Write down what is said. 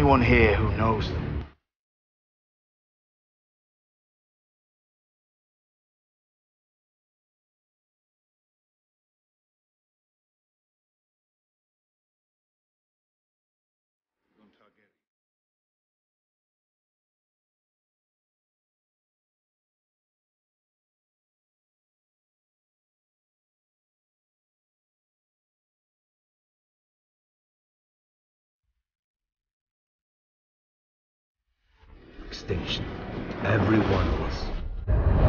anyone here who knows them? Extinction. Every one of us.